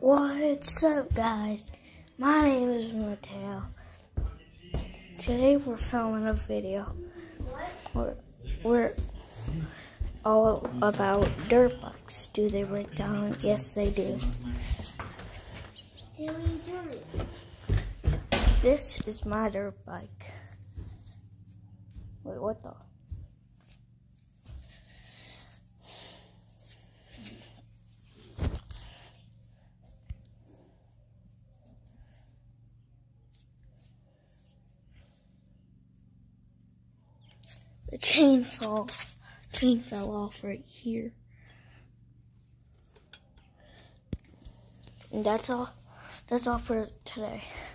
What's up, guys? My name is Mateo. Today we're filming a video. We're all about dirt bikes. Do they break down? Yes, they do. This is my dirt bike. Wait, what the? The chain fell off right here. And that's all for today.